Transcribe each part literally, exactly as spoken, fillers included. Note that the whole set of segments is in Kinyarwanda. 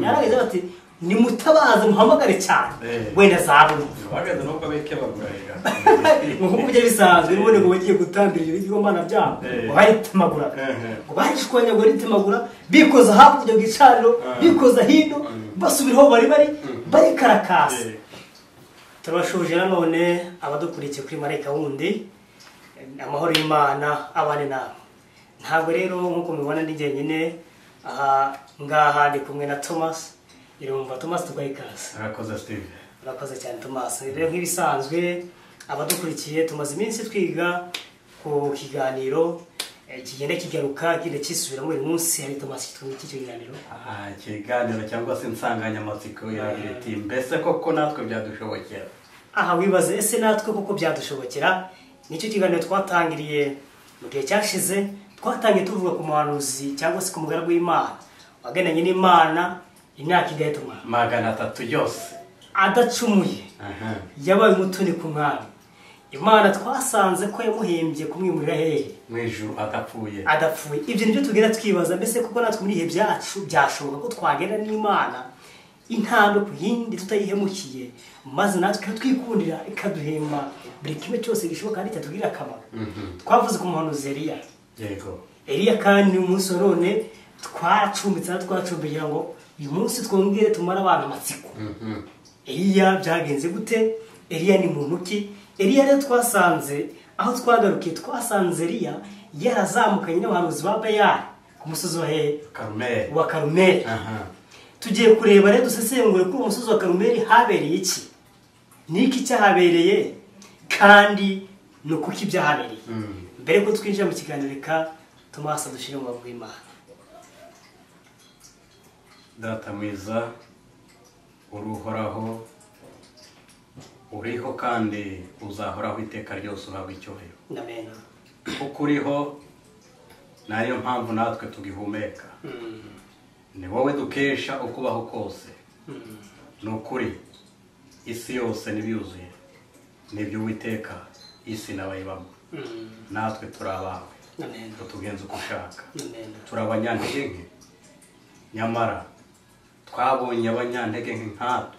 yarageze bati ni mutabaza muhamagare cyane wenda zabona bagaze no kabeke bagurarira ngo kubye bisanzwe none ngo bagiye gutambira ibyo bigomana byabo bahitemagura ngo barishwanya ngo ritemagura bikoza hakurya bw'icariro bikoza hino basubiraho bari bari bari karakasa turabashoje nanone abadukurikiye kuri Marayika wundi amahoro y'Imana abane nawe ntabwo rero nkuko mubibona ndi jyenyine aha ngaha ndi kumwe na Thomas irumva Thomas tugayikaza arakoze Steve arakoze cyane Thomas rero nk'ibisanzwe abadukurikiye tumaze iminsi twiga ku kiganiro kigenda kigaruka kide kisubira muri munsi hari Thomas twumva iki kiganiro ah kiganiro cyangwa se insanganyamatsiko yagira iti mbese koko natwe byadushobokera aha wibaze ese natwe koko byadushobokera nicyo kiganiro twatangiriye mu gihe cyashize twatangiye tuvuga ku muhanuzi cyangwa se ku mugaragu w'Imana wagenanye n'Imana imyaka igatuma magana atatu yose adacumuye aha yabaye umutoni ku mwami Imana twasanze ko yamuhembye kumwimurira hehe mu ijuru adapfuye adapfuye ibyo nibyo tugenda twibaza mbese kuko natwe muri ihe byacu byashoboka ko twagenda n'Imana intambwe ku yindi tutayihemukiye maze natwe twikundira ikaduhemba buri kimwe cyose gishoboka kandi cyatugirira akamaro twavuze ku muhanuzi Eliya yego Eliya kandi umunsi none twacumbitse na twacumbira ngo uyu munsi twongere tumara abana amatsiko Eliya byagenze gute Eliya ni muntu ki Eliya rero twasanze aho twagarukiye twasanze Eliya yarazamukanye n'abahanuzi ba Bayali ku musozi wa he Karumeli wa Karumeli aha tugiye kureba rero dusesengure kuri umusozi wa Karumeli habereye iki niki cyahabereye kandi no kuki byahabereye mbere ko twinjira mu kiganiro reka Thomas dushire mu bavuga Imana data mwiza uruhoraho uriho kandi uzahoraho iteka ryose uhabwa icyubahiro amen kuko uriho nayo mpamvu natwe tugihumeka ni wowe dukesha ukubaho kose ni ukuri isi yose n'ibyuzuye nibyo Uwiteka isi n'abayibamo natwe turi abawe tugenza uko ushaka turi abanyantege nke nyamara twabonye abanyantege nke nkatwe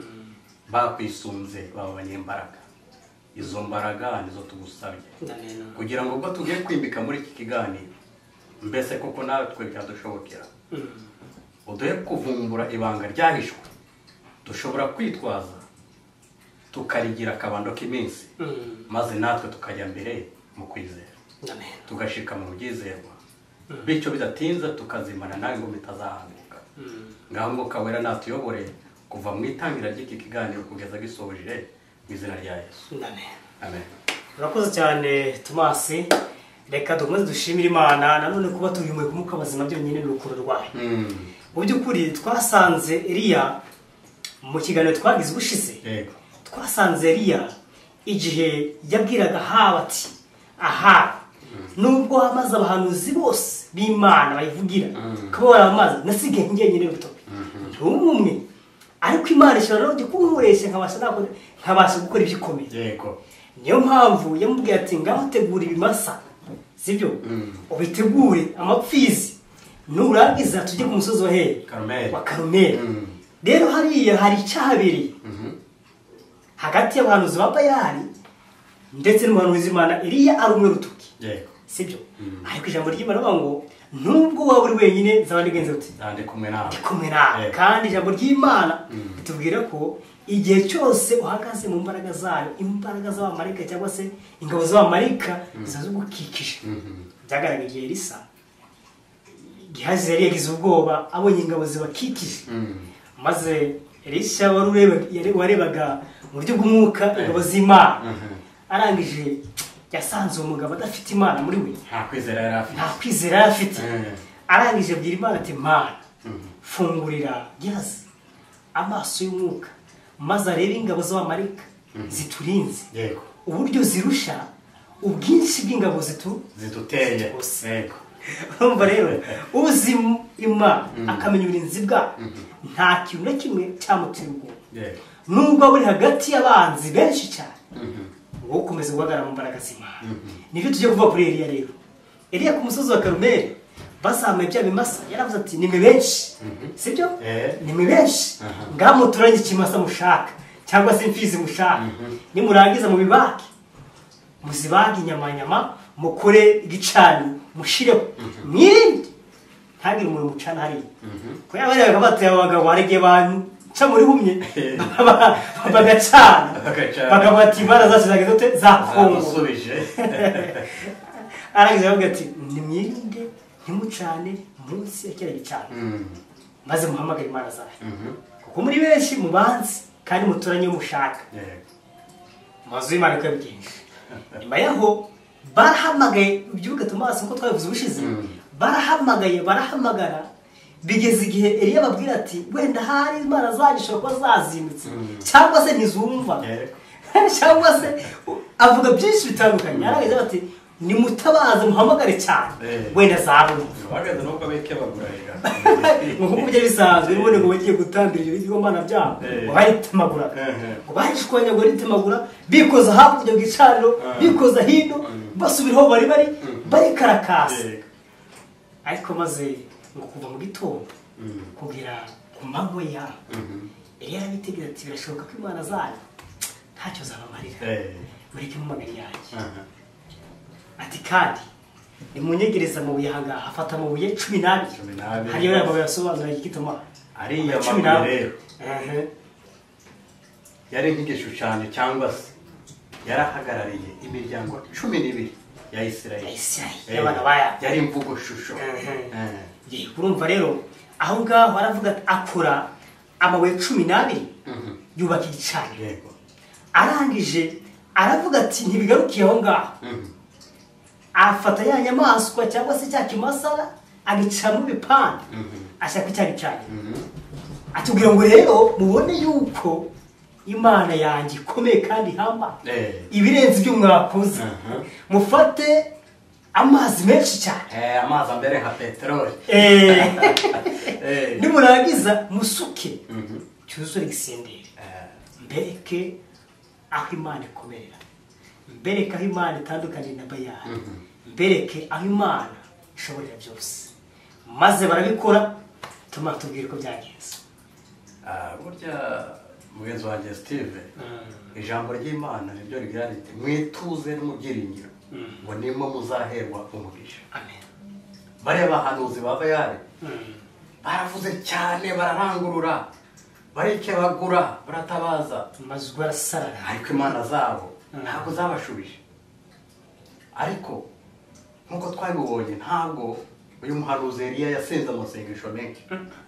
bakwisunze baba abanyembaraga izo mbaraga nizo tugusabye kugira ngo ubwo tugiye kwimbika muri iki kiganiro mbese kuko natwe byadushobokera uduhe kuvumbura ibanga ryahishwe dushobora kwitwaza tukarigira akabando k'iminsi maze natwe tukajya mbere mu kwizera tugashika mu byizerwa bityo bidatinze tukazimana nawe ngo bitazahanguka ngaho Mwuka Wera natuyobore kuva mu itangira ry'iki kiganiro kugeza gisoje mu izina rya Yesu amen amen urakoze cyane Thomas reka dukomeze dushimira Imana nanone kuba tuyumuye kumuka bazima byonyine n'urukuro rwayo mu by'ukuri twasanze Eliya mu kiganiro twagize ubushize yego twasanze Eliya igihe yabwiraga haba ati aha nubwo amaze abahanuzi bose b'Imana bayivugira kuba baramaze nasige njyenyine ruto ntumwe ariko Imana ishobora no gukunkoresha nkabasha nako nkabasha gukora ibikomeye yego niyo mpamvu yamubwiye ati ngaho tegura ibimasa sibyo ubitegure amapfizi nurangiza tujye ku musozi wa he Karumeli wa Karumeli rero hariya hari cyahabereye hagati y'abahanuzi ba Bayali ndetse n'umuhanuzi w'Imana Eliya ari umwe rutuki yego sibyo ariko ijambo ry'Imana ngo nubwo waba uri wenyine zabandi genze uti ndi kumwe nawe kumwe nawe kandi ijambo ry'Imana bitubwira ko igihe cyose uhagaze mu mbaraga zayo imbaraga z'abamarika cyangwa se ingabo z'abamarika zizazo gukikije byagaragaye Elisa Gihazi yari yagize ubwoba abonye ingabo zibakikije maze Elisha warebaga mu buryo bw'umwuka ingabo z'Imana arangije yasanze umugabo adafite Imana muri we nta kwizera yari afite nta kwizera yari afite arangije abwira Imana ati Mana fungurira Gihazi amaso y'umwuka maze arebe ingabo z'abamarika ziturinze yego uburyo zirusha ubwinshi bw'ingabo zitu ziduteye yego urumva rero uzi Imana akamenya uburinzi bwa nta kintu na kimwe cyamutera ubwoba yego nubwo buri hagati y'abanzi benshi cyane wowe ukomeza guhagarara mu mbaraga z'Imana nibyo tujye kuva kuri Eliya rero Eliya ku musozi wa Karumeli bazamuye bya bimasa yaravuze ati ni mwe benshi sibyo ni mwe benshi ngamuturanye ikimasa mushaka cyangwa se imfizi mushaka nimurangiza mu bibaki muzibage inyama nyama mukore igicaniro mushireho mwirinde ntagire umuntu mucana hariya ko yabarega bateye abagabo barege bantu ca muri humye bagacana bagabati imana zacu zageze ute zakongo aragize avuga ati nimwirinde ntimucane munsi ya kera gicana maze muhamagara imana zayo kuko muri benshi mubanzi kandi muturanye mushaka maze imana ikabigenje nyuma yaho barahamagaye ubyuka Tomasi nko twabivuze ubushize barahamagaye barahamagara bigeze igihe Eliya babwira ati wenda hari imana zagisho ko zazindutse cyangwa se ntizumva cyangwa se avuga byinshi bitandukanye aragize ati ni mutabaza muhamagare cyane wenda zabumva bagaze no kwabeke bagurarira ngo kujya bisanzwe none ngo bagiye gutambira ibyo Mana byabo bahitemagura ngo bahishwanya ngo ritemagura bikoza hakurya bw'icariro bikoza hino basubiraho bari bari bari karakasa ariko maze ngo kuva mu gitondo kugira ku manywa ya Eliya arabitegera ati birashoboka ko imana zayo ntacyo zabamarira mureke mu magari yanjye ati kandi imunyegereza mu buyanga afata mu buye cumi n'abiri hariyo yabo yasobanura igituma ari ya mabuye rero yari nk'igishushanya cyangwa se yarahagarariye imiryango cumi n'ibiri ya Isirayeli y'abana baya yari imvugo shusho ye urumva rero aho ngaho aravuga akora amabuye cumi n'abiri yubaka igicaniro arangije aravuga ati ntibigarukiye aho ngaho afata ya nyamaswa cyangwa se cya kimasa agicamo ibipande ashaka icyaha cyane atubwira ngo rero mubone yuko imana yanjye ikomeye kandi hamba ibirenze ibyo mwakoze mufate amazi menshi cyane amazi ambere nka peteroli nimurangiza musuke cyuzure igisenderi mbereke aho imana ikomerera mbereke aho imana itandukanye na Bayali mbereke aho imana ishoborera byose maze barabikora tuma tubwire ko byagenze burya mugenzi wanjye Steve ijambo ry'Imana niryo rigira riti mwituze no mubyiringiro ngo nimo muzaherwa umugisha amen bari abahanuzi ba Bayali baravuze cyane bararangurura barikebagura baratabaza maze barasarara ariko imana zabo ntabwo zabashubije ariko nkuko twabibonye ntabwo uyu muhanuzi Eliya yasenze amasengesho menshi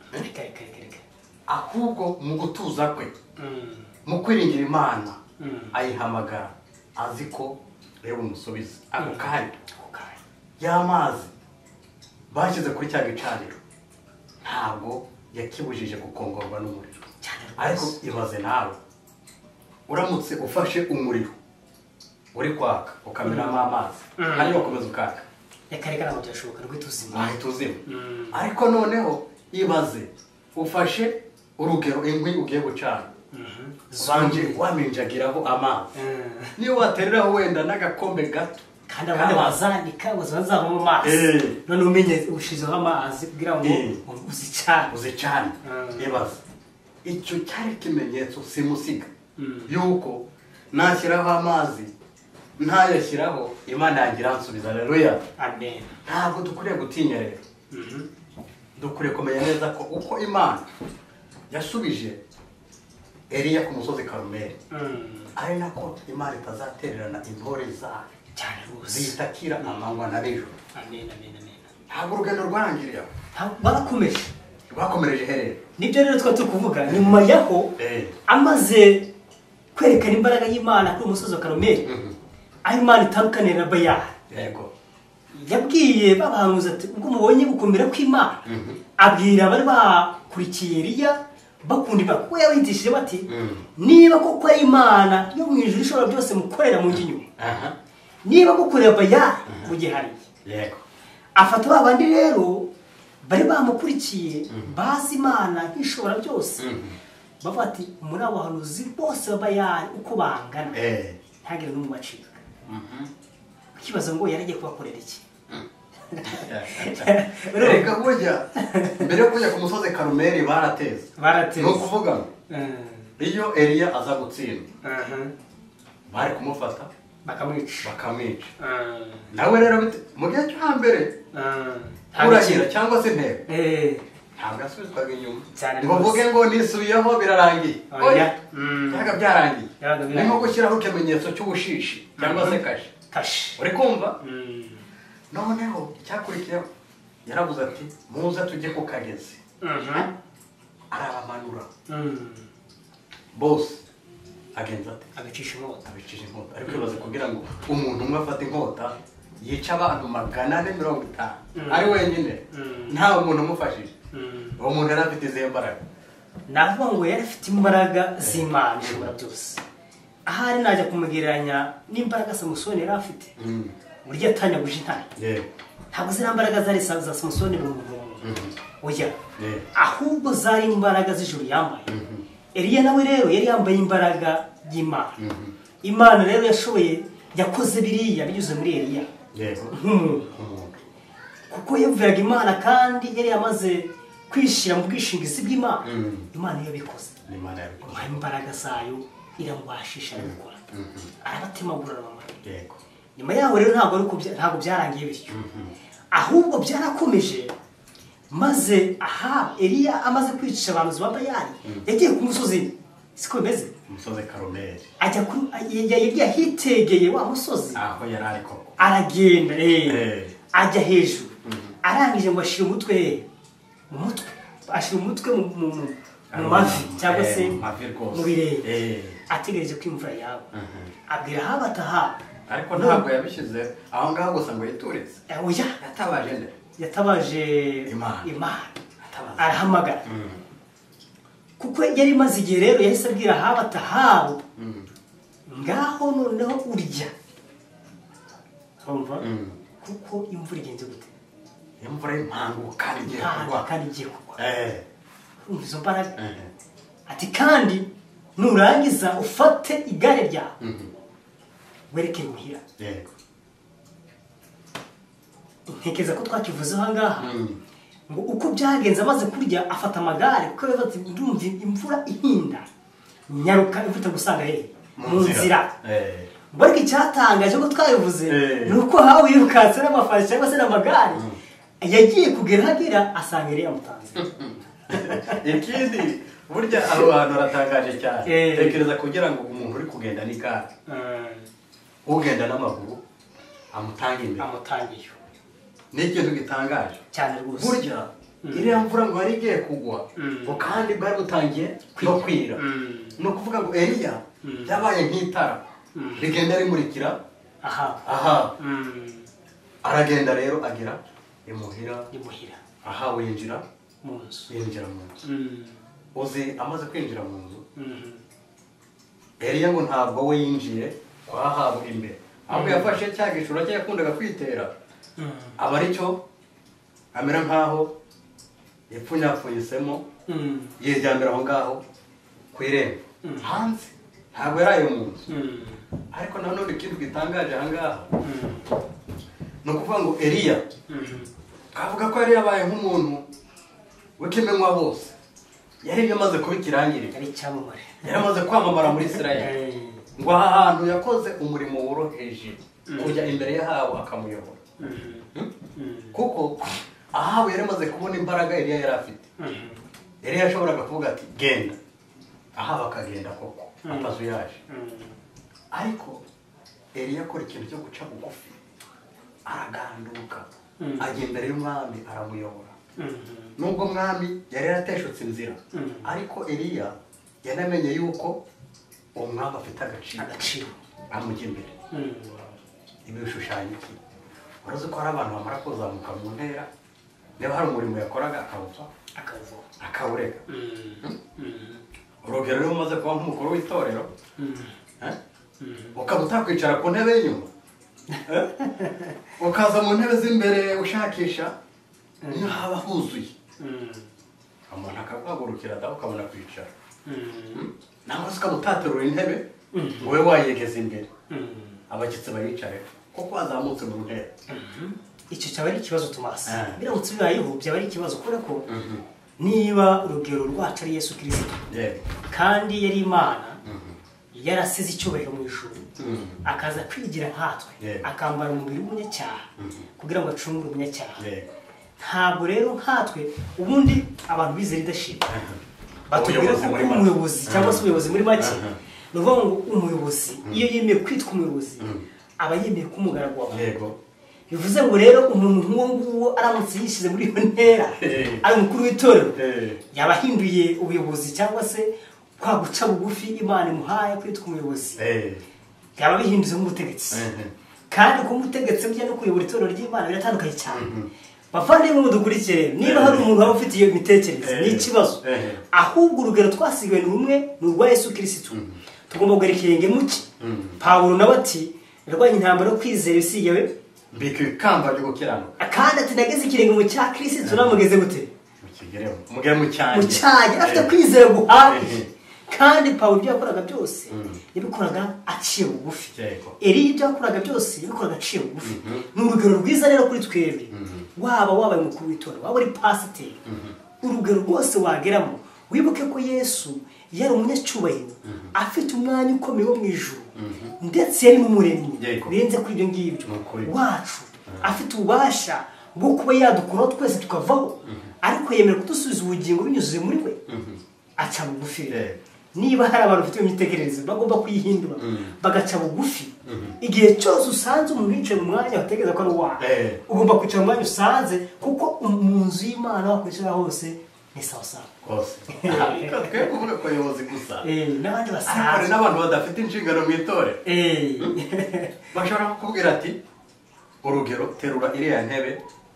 ahubwo mu gutuza kwe mu kwiringira imana ayihamagara azi ko reba umusubiza ako kanya y'amazi bashyize kuri cya gicaniro ntabwo yakibujije gukongorwa n'umuriro ariko ibaze nawe uramutse ufashe umuriro uri kwaka ukamiramo amazi hanyuma ukomeza ukaka yakareka ntabwo byashoboka rwituzima wahituzima ariko noneho ibaze ufashe urugero inkwi ugiye gucana banje waminjagiraho amazi niyo watereraho wenda n'agakombe gato kandi abandi bazanika bazanzamo mu mazi none umenye ushizeho amazi kugira ngo uzicane uzicane ibaze icyo cyari kimenyetso simusiga yuko nashyiraho amazi ntayashyiraho imana yagira nsubiza haleluya amen ntabwo dukwiriye gutinya rero dukwiriye kumenya neza ko uko imana yasubije Eliya ku musozi Karumeli ari nako imana itazatererana intore zayo cyane rwose zitakira amanywa na nijoro amen amen amen ntabwo urugendo rwarangiriye barakomeje bakomereje herero nibyo rero twa tukuvuga nyuma yaho amaze kwerekana imbaraga y'Imana kuri umusozi wa Karumeli aho Imana itandukanira na Bayali yego yabwiye babahanuza ati ubwo mubonye gukomera kw'Imana abwira bari bakurikiye Eliya bakunda Imana kuko yabitishije bati niba koko ari Imana yo mu ijuru ishobora byose mukorera mu nginyuma niba gukorera Bayali mu gihari yego afata babandi rero bari bamukurikiye bazi Imana nk'ishobora byose bavuga ati muri abo bahanuzi bose Bayali uko bangana ntagire n'umwe wacika ikibazo ngo yaragiye kubakorera iki reka burya mbere yo kujya ku musozi Karumeli barateze barateze no kuvuga iyo Eliya aza gutsinda bari kumufata bakamwica bakamwica nawe rero mu gihe cyo hambere urahira cyangwa se ntebe ntabwo asubizwaga inyuma ngo mvuge ngo nisubiyeho birarangiye oya ntabwo byarangiye ni nko gushyiraho ikimenyetso cy'ubushishi cyangwa se kashi kashi uri kumva noneho icyakurikiyeho yaravuze ati muze tujye ku kagezi arabamanura bose agenza ati abicisha inkota abicisha inkota ariko ibaze kugira ngo umuntu umwe afate inkota yica abantu magana ane mirongo itanu ari wenyine ntawe umuntu umufashije uwo muntu yari afite izihe mbaraga navuga ngo yari afite imbaraga z'Imana ishobora byose ahari najya kumugereranya n'imbaraga Samusoni yari afite burya atanyaguje intare ntabwo ziriya mbaraga zari za Samusoni mu muntu oya ahubwo zari imbaraga z'ijuru yambaye Eliya nawe rero yari yambaye imbaraga y'Imana Imana rero yashoboye yakoze biriya binyuze muri Eliya nk'umuntu kuko yumviraga Imana kandi yari yamaze kwishira mu bwishingizi bw'Imana Imana yabikoze Imana yabikoze imbaraga zayo iramubashisha gukora arabatemagura mama yego nyuma yaho rero ntabwo ari ntabwo byarangiye bityo ahubwo byarakomeje maze aha Eliya amaze kwicisha abantu ba Bayali yagiye ku musozi siko bimeze umusozi Karumeli ajya kuri yagiye hitegeye wa musozi aho yari ariko aragenda eh ajya hejuru arangije ngo ashira umutwe mu mutwe ashira umutwe mu mu mavi cyangwa se mu birere ategereje ko imvura yawe abwira habataha ariko ntabwo yabishyize aho ngaho gusa ngo yituritse oya yatabaje nde yatabaje Imana arahamagara kuko yari maze igihe rero yahise abwira habataha ngaho noneho urya urumva kuko imvura igenze gute imvura y'impangu kandi igiye kugwa kandi igiye kugwa izo mbaraga ati kandi nurangiza ufate igare ryawe werekeye muhira yego ntekereza ko twakivuzeho aha ngaha ngo uko byagenze amaze kurya afata amagare kuko yavuze ndumva imvura ihinda nyaruka imvura gusanga he mu nzira ngo ariko icyatangaje ko twabivuze ni uko hawe yirukatse n'amafarashi cyangwa se n'amagare yagiye kugera hagera asanga yari yamutanze ikindi burya aho hantu haratangaje cyane tekereza kugira ngo umuntu uri kugenda n'igare ugenda n'amaguru amutange imbere amutangiye ni ikintu gitangaje cyane rwose burya iriya mvura ngo yari igiye kugwa ngo kandi bwari butangiye no kwira ni ukuvuga ngo Eliya yabaye nk'itara rigenda rimurikira aha aha aragenda rero agera imuhira imuhira aha winjira mu nzu yinjira mu nzu uzi amaze kwinjira mu nzu Eliya ngo ntabwo we yinjiye kwa Ahabu imbere ahubwo yafashe cya gishura cye yakundaga kwitera aba aricyo amera nkaho yapfunyapfunyisemo yijyambira aho ngaho ku irembo hanze ntabwo yaraye mu nzu ariko nanone ikintu gitangaje aha ngaha ni ukuvuga ngo Eliya kavuga ko yari yabaye nk'umuntu w'ikimenywa bose yari yamaze kuba ikirangirire yari icyamamare yari amaze kwamamara muri Isirayeli ngo aha hantu yakoze umurimo woroheje kujya imbere y'Ahabu akamuyobora kuko Ahabu yari amaze kubona imbaraga Eliya yari afite Eliya yashoboraga kuvuga ati genda Ahabu akagenda koko amazu yaje ariko Eliya akora ikintu cyo guca bugufi araganduka agenda rero umwami aramuyobora nubwo mwami yari yarateshutse inzira ariko Eliya yanamenye yuko umwami afite agaciro amujya imbere ibi bishushanyo iki urazi ko hari abantu bamara kuzamuka mu ntera niba hari umurimo yakoraga akawupfa akawureka urugero rero umaze kuba nk'umukuru w'itorero ukaba utakwicara ku ntebe y'inyuma ukaza mu ntebe z'imbere ushakisha niyo haba huzuye umuntu akaguhagurukira dawe ukabona kwicara nangwa se ukaba utaterura intebe ngo ube wayegeza imbere abashyitsi bayicare kuko wazamutse mu ntebe icyo cyaba ari ikibazo Tomasi biramutse bibayeho byaba ari ikibazo kubera ko niba urugero rwacu ari Yesu Kristo kandi yari Imana yarasize icyubahiro mu ijuru akaza kwigira nkatwe akambara umubiri w'umunyacyaha kugira ngo acungure umunyacyaha ntabwo rero nkatwe ubundi abantu bize leadership batubwira ko umuyobozi cyangwa se umuyobozi muri make ni ukuvuga ngo umuyobozi iyo yemeye kwitwa umuyobozi aba yemeye ko umugaragu wawe bivuze ngo rero umuntu nk'uwo nguwo aramutse yishyize muri iyo ntera ari umukuru w'itorero yaba ahinduye ubuyobozi cyangwa se kwa guca bugufi Imana imuhaye kwitwa umuyobozi yaba bihinduye nk'umutegetsi kandi ko umutegetsi bye no kuyobora itorero ry'Imana biratandukanye cyane bavandimwe mudukurikire niba hari umuntu waba ufite iyo mitekerereze ni ikibazo ahubwo urugero twasigaye ni rumwe ni urwa Yesu Kristo tugomba kugera ikirenge muke Pawulo nawe ati yarwanye intambara yo kwizera isigewe mbika ikamba ryo gukiranuka kandi ati nageze ikirenge mu cya Kristo namugeze gute mukigereho mugere mu cyanjye mu cyanjye afite kwizera guhaye kandi Pawulo ibyo yakoraga byose yabikoraga aciye bugufi Eliya ibyo yakoraga byose yabikoraga aciye bugufi ni urugero rwiza rero kuri twebwe waba wabaye umukuru w'itorero waba uri pasiteri urugero rwose wageramo wibuke ko Yesu yari umunyacyubahiro afite umwanya ukomeye wo mu ijuru ndetse yari n'umuremyi birenze kuri ibyo ngibyo wacu afite ububasha bwo kuba yadukuraho twese tukavaho ariko yemera kudusubiza ubugingo binyuze muri we aca bugufi niba hari abantu bafite imitekerereze bagomba kuyihindura bagaca bugufi igihe cyose usanze umuntu yicaye mu mwanya watekereza ko ari uwawe ugomba kwicara mu mwanya usanze kuko mu nzu y'Imana wakwicara hose ni sawa sawa kose twebwe kuvuga ko abayobozi gusa n'abandi basanzwe n'abantu badafite inshingano mu itorero bashobora kukubwira ati urugero terura iriya ntebe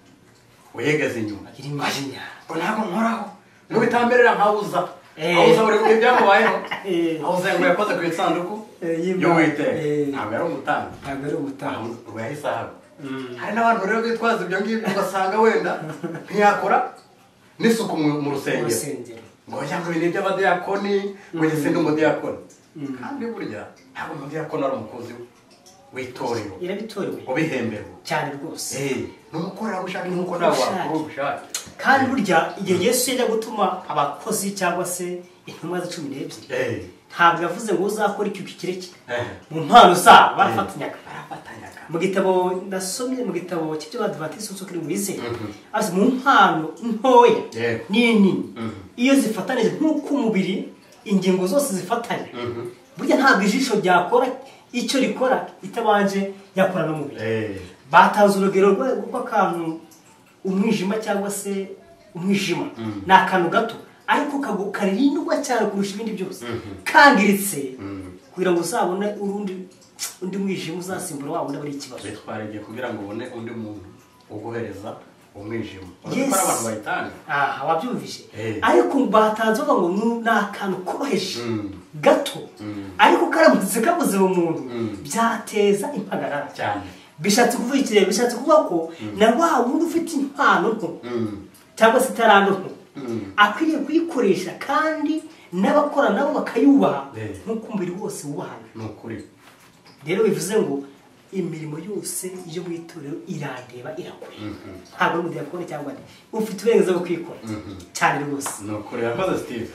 uyegeze inyuma ntabwo nkoraho ngo bitamberera nkawuza awuza buri gihe byamubayeho awuza ngo yakoze ku isanduku y'Uwiteka ntabwo ari umutanga ntabwo ari umutanga ngo yahise ahaba hari n'abantu rero bitwaza ibyo ngibyo ugasanga wenda ntiyakora n'isuku mu rusengero ngo njya ngo ibintu by'abadiyakoni ngo njye ndi umudiyakoni kandi burya ntabwo umudiyakoni ari umukozi w'itorero irabitorewe ubihemberwa cyane rwose ni umukorerabushake nk'uko nawe wakora ubushake kandi burya igihe Yesu yajya gutuma abakozi cyangwa se intumwa za cumi n'ebyiri ntabwo yavuze ngo uzakora iki kireke mu mpano zabo barafatanyaga mu gitabo ndasomye mu gitabo cy'ibyo Badivantisi umunsi kuri muri ze azi mu mpano ntoya nini iyo zifatanije nk'uko umubiri ingingo zose zifatanye burya ntabwo ijisho ryakora icyo rikora itabanje yakora n'umubiri batanze urugero rw'akantu umwijima cyangwa se umwijima ni akantu gato ariko karindwa cyane kurusha ibindi byose kangiritse kugira ngo uzabone urundi undi mwijima uzasimbura wa wundi ari ikibazo bitwaragiye kugira ngo ubone undi muntu uguhereza umwijima urabona abantu bayitanga aha wabyumvise ariko batanze bavuga ngo ni akantu koroheje gato ariko karamutse kabuze umuntu byateza impagarara cyane bishatse kuvuga ikirere bishatse kuvuga ko na wa wundi ufite impano nto cyangwa se itarando nto akwiriye kuyikoresha kandi n'abakora nabo bakayubaha nk'uko umubiri wose wubahana ni ukuri rero bivuze ngo imirimo yose yo mu itorero irandeba irakure ntabwo ari umudiyakoni cyangwa ni ufite uburenganzira bwo kwikora cyane rwose ni ukuri yakoze Steve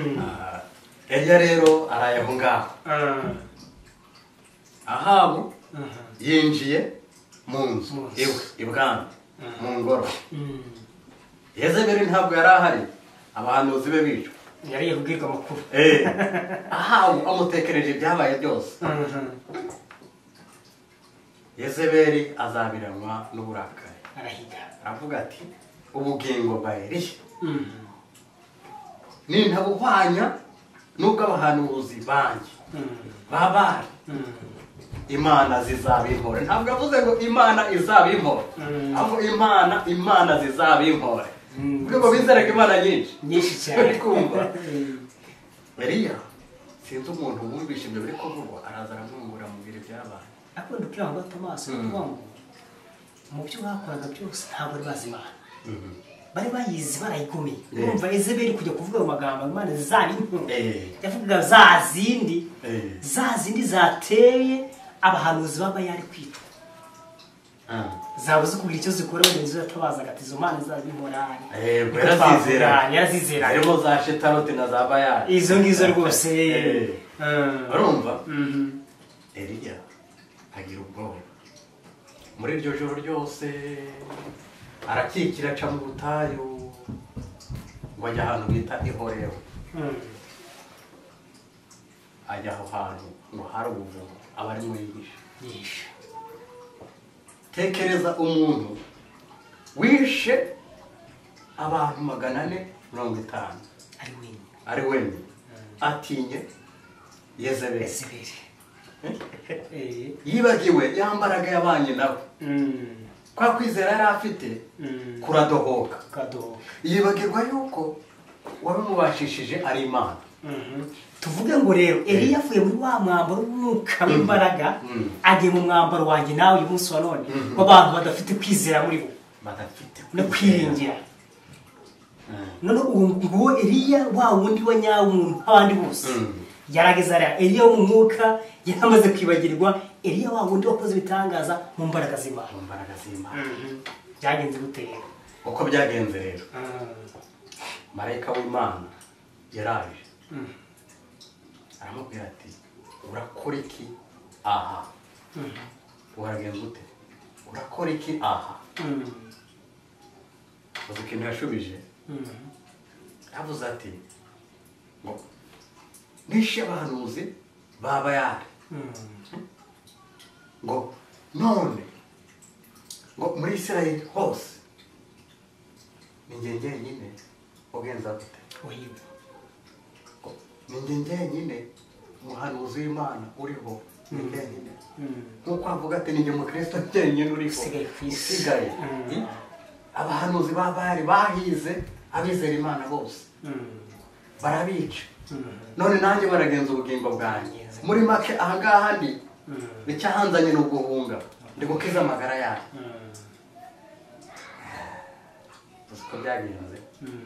Eliya rero araye aho ngaho Ahabu yinjiye mu nzu iwe ibwami mu ngoro Yezebeli ntabwo yari ahari abahanuzi be bicwa yari yabwirwa amakuru Ahabu amutekereje ibyabaye byose Yezebeli azabiranwa n'uburakari arahiga aravuga ati ubugingo bwa Eliya nintabuhwanya n'ubwo abahanuzi banjye babari Imana zizabimpore ntabwo yavuze ngo Imana izabimpore ahubwo Imana Imana zizabimpore ubwo bizeraga Imana nyinshi nyinshi cyane kumva Eliya sinzi umuntu wumvishe ibyo biri kuvugwa araza aramwungura mu biro byabaye akunda kugira ngo Tomasi kuvuga ngo mu byo bakoraga byose ntabwo ari bazimana bari bayizi barayigomeye urumva Yezebeli kujya kuvuga mu magambo Imana zizabimpore yavugaga za zindi za zindi zateye abahanuzi baba yari kwitwa zaba zikubwira icyo zikora wenda inzu yatabazaga ati izo mana zaza imorani yego yarazizera yarazizera harimo za shetarote na za bayali izo ngizo rwose urumva Eliya agira ubwoba muri iryo joro ryose arakikira aca mu butayu ngo ajya ahantu bita ihoreho ajya aho hantu ngo hari ubuvumo aba arimo yihisha tekereza umuntu wishe abantu magana ane mirongo itanu ari wenyine atinye Yezebeli yibagiwe yambaraga yabanye nawe kwa kwizera yari afite kuradohoka yibagirwa yuko wabimubashishije ari Imana. Tuvuge ngo rero Eliya avuye muri wa mwambaro w'umwuka w'imbaraga agiye mu mwambaro wanjye nawe uyu munsi wa none w'abantu badafite kwizera muri bo badafite no kwiringira none uwo Eliya wa wundi wa nyawo umuntu abandi bose yarageza ara Eliya wo mu mwuka yamaze kwibagirwa Eliya wa wundi wakoze bitangaza mu mbaraga z'Imana mu mbaraga z'Imana byagenze gutera uko byagenze rero marayika w'Imana yaraje aramubwira ati urakora iki aha waragenze ute urakora iki aha uzi ikintu yashubije yavuze ati ngo nishe abahanuzi ba Bayali ngo none ngo muri Isirayeli hose ni njye njyenyine ugenza gute ni njye njyenyine umuhanuzi w'Imana uriho ni njyenyine nk'uko avuga ati ni njye mukristo njyenyine uriho usigaye abahanuzi ba Bayali bahize abizera Imana bose barabica none nanjye baragenza ubugingo bwanjye muri make ahangaha ndi icyahanzanye ni uguhunga ndi gukiza amagara yayo uko byagenze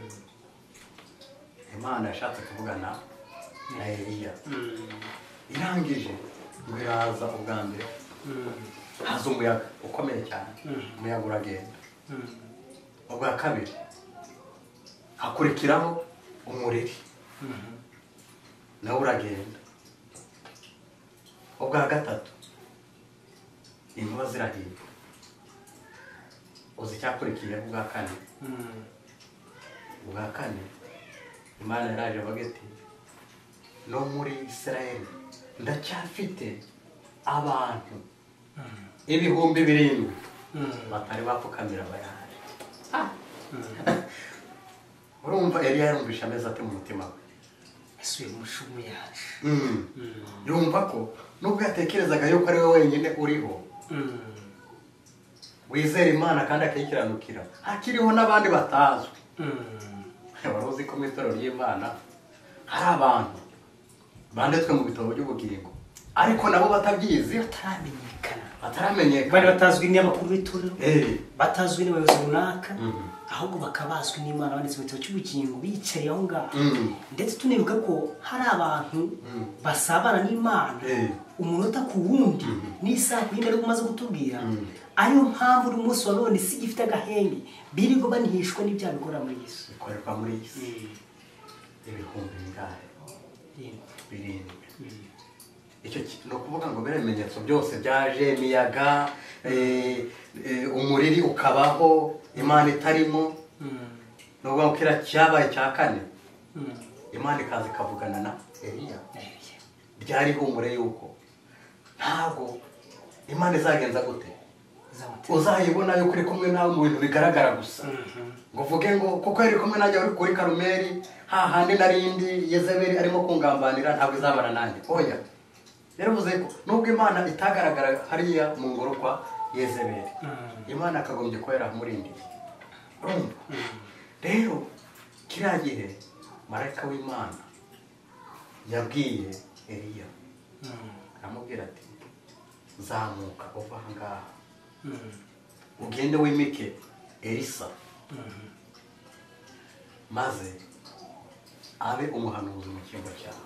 Imana yashatse kuvugana na Eliya irangije ngo iraza ubwa mbere haza umuyaga ukomeye cyane umuyaga uragenda ubwa kabiri hakurikiraho umuriri nawe uragenda ubwa gatatu inkuba zirahinda uzi icyakurikiye ubwa kane ubwa kane Imana yaraje avuga ati no muri Isirayeli ndacyafite abantu ibihumbi birindwi batari bapfukamira Bayali urumva Eliya yarumvisha ameze ate mu mutima we asuye umushumu yaje yumva ko nubwo yatekerezaga yuko ari we wenyine uriho wizera Imana kandi akayikiranukira hakiriho n'abandi batazwi wari uzi ko mu itorero ry'Imana hari abantu banditswe mu bitabo by'ubugingo ariko nabo batabyizi bataramenyekana bataramenyekana bari batazwi n'abakuru b'itorero batazwi n'abayobozi runaka ahubwo bakabazwi n'Imana banditse mu bitabo cy'ubugingo bicaye aho ngaho ndetse tunibuka ko hari abantu basabana n'Imana umunota ku wundi n'isaha ku yindi ari kumaze kutubwira ariyo mpamvu uri umunsi wa none isi gifite agahenge birirwa banihishwa n'ibyaha bikora muri Yesu bikorerwa muri Yesu ibihumbi bingahe birindwi icyo no kuvuga ngo bere bimenyetso byose byaje imiyaga umuriri ukabaho Imana itarimo nubwo ukira cyabaye cya kane Imana ikaza ikavugana na Eliya byari humure yuko ntabwo Imana izagenza gute uzayibona yuko uri kumwe nawe mu bintu bigaragara gusa ngo uvuge ngo kuko yari kumwe najya uri kuri Karumeli hahandi narindi Yezebeli arimo kungambanira ntabwo izabana nanjye oya yaravuze ko nubwo Imana itagaragara hariya mu ngoro kwa Yezebeli Imana akagombye ko yaramurindiriye urumva rero kiriya gihe marayika w'Imana yabwiye Eliya aramubwira ati zamuka uva aha ngaha ugende wimike Elisa maze abe umuhanuzi mu cyimbo cyawe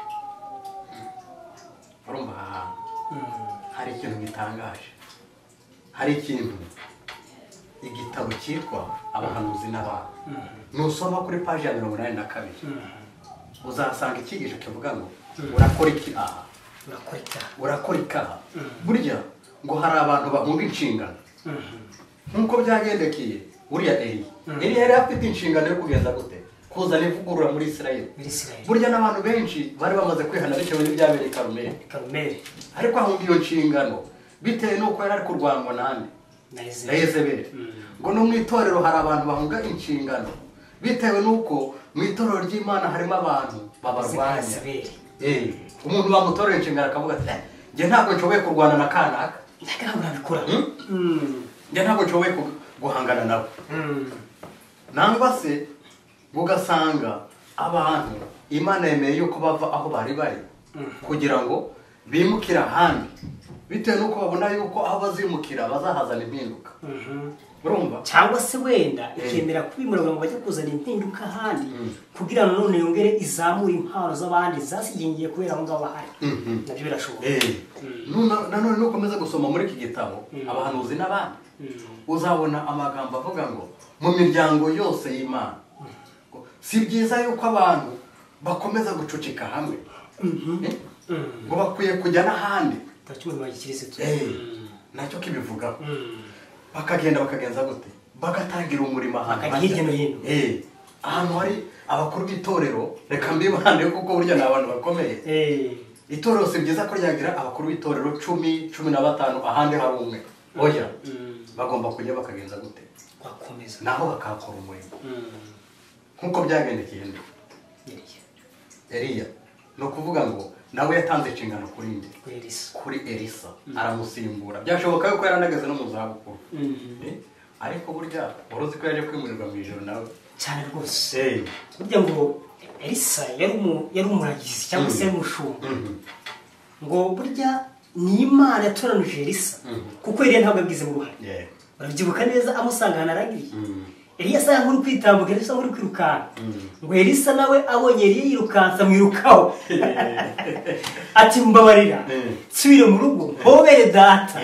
urumva aha hari ikintu gitangaje hari ikintu igitabo cyitwa abahanuzi n'abantu nusoma kuri paji ya mirongo inani na kabiri uzasanga icyigisho kivuga ngo urakora iki aha urakora ikaha burya ngo hari abantu bahunga inshingano nk'uko byagendekeye uriya Eliya Eliya yari afite inshingano yo kugeza gute kuzana ivugurura muri Isirayeli burya n'abantu benshi bari bamaze kwihana bitewe n'ibyabereye Karumeli ariko ahunga iyo nshingano bitewe n'uko yari ari kurwangwa nande na Yezebeli ngo no mu itorero hari abantu bahunga inshingano bitewe n'uko mu itorero ry'Imana harimo abantu babarwanya eh umuntu bamutorera inshingano akavuga ati njye ntabwo nshoboye kurwana na kanaka njye ntabwo nshoboye guhangana nabo nangwa se ugasanga abantu Imana yemeye yuko bava aho bari bari kugira ngo bimukira ahandi bitewe n'uko babona yuko aho bazimukira bazahazana impinduka urumva cyangwa se wenda ikemera kubimura ngo bajye kuzana impinduka ahandi kugira ngo none yongere izamura impano z'abandi zasigingiye kubera aho ngaho bahari nabyo birashoboka nanone nukomeza gusoma muri iki gitabo abahanuzi n'abandi uzabona amagambo avuga ngo mu miryango yose y'Imana si byiza yuko abantu bakomeza gucucika hamwe ngo bakwiye kujya n'ahandi nacyo kibivugaho bakagenda bakagenza gute bagatangira umurimo ahantu ahantu hari abakuru b'itorero reka mbibande kuko burya ni abantu bakomeye itorero si byiza ko ryagira abakuru b'itorero cumi cumi na batanu ahandi hari umwe oya bagomba kujya bakagenza gute naho bakakora umurimo nk'uko byagendekeye nde Eliya ni ukuvuga ngo nawe yatanze inshingano kuri nde kuri Elisa aramusimbura byashoboka yuko yaranageze no mu zabukuru ariko burya uruzi ko yaje kwimurirwa mu ijoro nawe cyane rwose burya ngo Elisa yari umuragizi cyangwa se umushumba ngo burya ni Imana yatoranije Elisa kuko Eliya ntabwo abigize mu ruhare urabyibuka neza amusanga ahantu aragiriye Eliya asa nk'uri kwitambuka Elisa nk'uri kwirukana ngo Elisa nawe abonye Eliya yirukansa amwirukaho ati mbabarira nsubire mu rugo mpobere data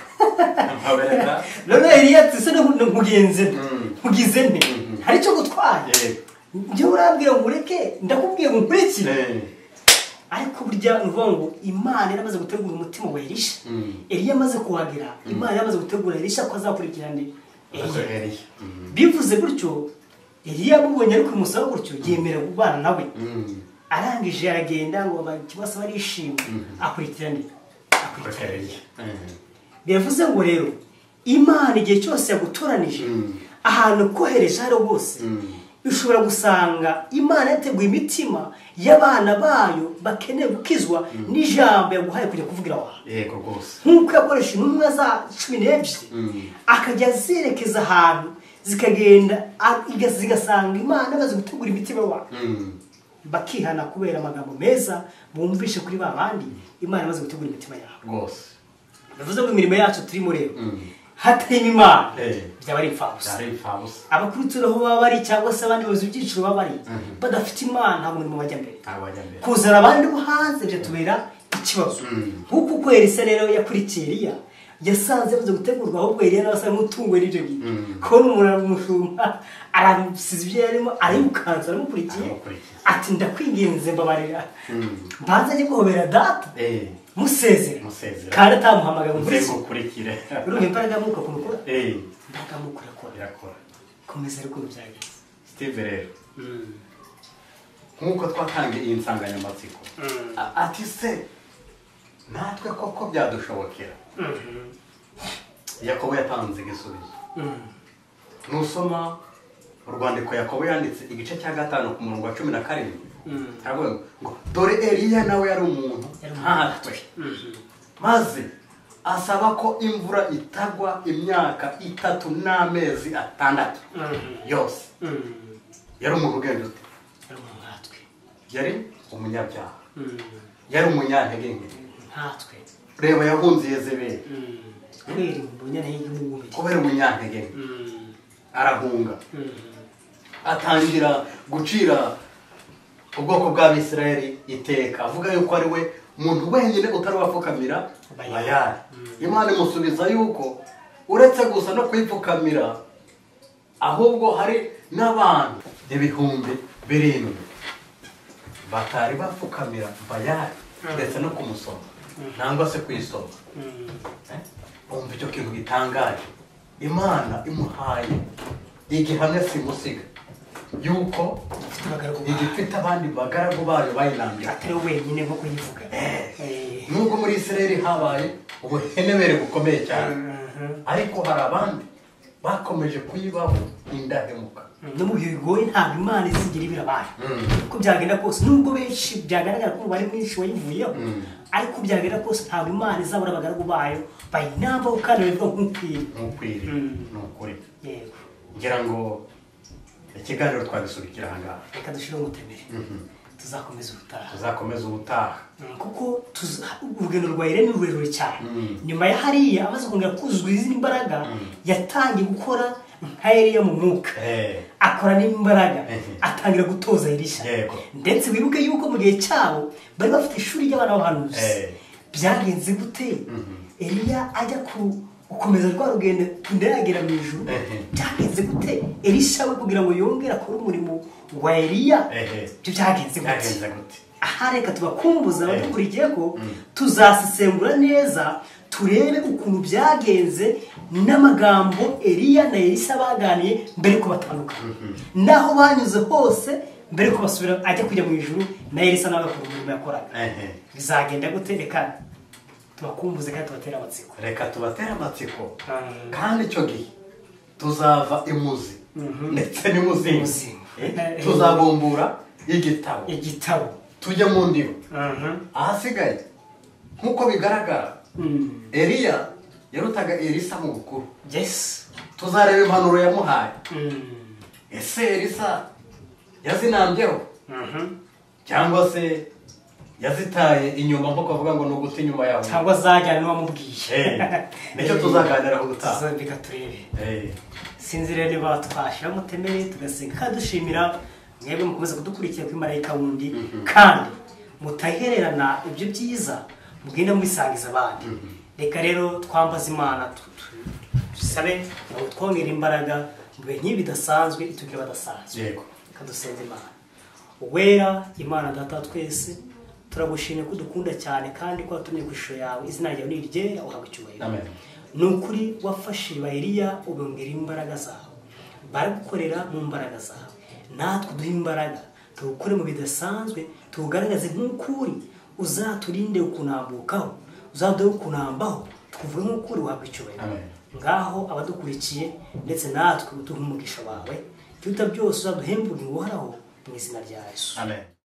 none Eliya ati se nkugenze nkugize nte hari icyo gutwaye njye urambwira ngo ureke ndakubwiye ngo nkurikire ariko burya uvuga ngo Imana yaramaze gutegura umutima wa Elisha Eliya amaze kuhagera Imana yamaze gutegura Elisha ko azakurikirana Eliya bivuze gutyo Eliya mubonye ariko umusaba gutyo yemera kubana nawe arangije aragenda ngo abakibasa barishimye akurikirane akurikirane bivuze ngo rero Imana igihe cyose yagutoranije ahantu kohereje haro bose ushobora gusanga Imana yateguye imitima y'abana bayo bakeneye gukizwa n'ijambo yaguhaye kujya kuvugira wa yego gose nkuko yakoresha intumwa za cumi n'ebyiri akajya zerekeza ahantu zikagenda zigasanga Imana bazi gutegura imitima wa bakihana kubera amagambo meza bumvishe kuri ba bandi Imana bazi gutegura imitima yabo gose bivuze ngo imirimo yacu turimo rero hatari Imana byaba ari imfabusa abakuru turaho baba bari cyangwa se abandi bazi ibyiciro baba bari badafite Imana nta muntu bajya mbere kuzana abandi bo hanze byo tubera ikibazo nkuko uko Elisa rero yakurikiye Eliya yasanze baze gutegurwa ahubwo Eliya nasa nk'utungwe n'ibyo gihe ko umuntu mushumba aramusize ibyo yarimo arimukanza aramukurikiye ati ndakwingenze mbabarira mbanza ajye guhobera data musezera kandi atamuhamagara ngo kurikire urumva imbaraga muko kumukora eh ndaga mukora ko irakora komeza ariko byageze Steve rero nkuko twatangiye iyi nsanganyamatsiko ati se natwe koko byadushobokera Yakobo yatanze igisubizo nusoma urwandiko Yakobo yanditse igice cya gatanu ku murongo wa cumi na karindwi aravuga ngo dore Eliya nawe yari umuntu nkatwe maze asaba ko imvura itagwa imyaka itatu n'amezi atandatu yose yari umuntu ugenda ute yari umunyabyaha yari umunyantege nke nkatwe reba yahunze Yezebeli kubera umunyantege nke arahunga atangira gucira ubwoko bw'Abisirayeli iteka avuga yuko ari we muntu wenyine utari wapfukamira Bayali Imana imusubiza yuko uretse gusa no kwipfukamira ahubwo hari n'abantu ibihumbi birindwi batari bapfukamira bayari ndetse no kumusoma nangwa se kuyisoma. Umva icyo kintu gitangaje, Imana imuhaye igihamya simusiga yuko igifite abandi bagaragu bayo bayinambye atari wenyine nko kuyivuga. Nubwo muri Isirayeli habaye ubuhenebere bukomeye cyane, ariko hari abandi bakomeje kuyibaho indahemuka. No mu bihe bigoye ntabwo Imana izigira ibirabaye. Uko byagenda kose, nubwo benshi byagaragara ko bari mwinshi wayivuyeho, ariko byagenda kose ntabwo Imana izabura abagaragu bayo bayinambaho kandi bivuga nk'ukwiriye. Nk'ukwiriye ni ukuri. Yego. Ngira ngo ikiganiro twagisubikira aha ngaha. Reka dushire umutemere. Tuzakomeza ubutaha. Tuzakomeza ubutaha. Kuko urugendo rwa Irene rurerure cyane. Nyuma ya hariya amaze kongera kuzuzwa izindi mbaraga, yatangiye gukora nka Eliya mu mwuka. Akora n'imbaraga, atangira gutoza Elisha. Ndetse wibuke yuko mu gihe cyabo bari bafite ishuri ry'abana b'abahanuzi. Byagenze gute Eliya ajya ku ukomeza rwa rugendo ndagera mu ijuru? Byagenze gute Elisha we kugira ngo yongere akore umurimo wa Eliya? Byo byagenze gute? Aha reka tubakumbuza abadukurikiye ko tuzasesengura neza turebe ukuntu byagenze n'amagambo Eliya na Elisha baganiye mbere ko batandukana, naho banyuze hose mbere ko basubira ajya kujya mu ijuru na Elisha nawe akora umurimo yakoraga. Bizagenda gute? Reka tubakumbuze kandi tubatera amatsiko. Reka tubatera amatsiko kandi icyo gihe tuzava imuzi ndetse n'imuzinzi, tuzabumbura igitabo igitabo tujye mu ndiba. Ahasigaye nk'uko bigaragara Eliya yarutaga Elisha mu bukuru. Yes. Tuzareba impanuro yamuhaye. Ese Elisha yazinambyeho cyangwa se yazitaye inyuma nko kuvuga ngo no guta inyuma yawe cyangwa zajyana n'uwamubwiye? Nicyo tuzaganira ku gutaha. Tuzabika turebe. Sinzi rero niba twashira mutemere tugasenga dushimira mwebwe mukomeza kudukurikira kuri Marayika wundi, kandi mutahererana ibyo byiza mugenda mubisangiza abandi. Reka rero twambaza Imana tusabe ngo twongere imbaraga mu bihe nk'ibi bidasanzwe itugira badasanzwe. Yego. Kadusenze Imana. Uwera Imana Data twese, turagushimye ko dukunda cyane kandi ko watumye ku ishusho yawe, izina ryawe ni ryera uhabwe icyubahiro. Amen. Nukuri wafashe ba Eliya ubongera imbaraga zawe, baragukorera mu mbaraga zawe. Natwe duhe imbaraga tugukore mu bidasanzwe, tugaragaze nk'ukuri, uzaturinde ukunambukaho, uzaduhe ukunambaho, tukuvuge nk'ukuri uhabwe icyubahiro. Ngaho abadukurikiye ndetse natwe uduhe umugisha wawe, cyuta byose uzaduhembuge uhoraho mu izina rya Yesu. Amen.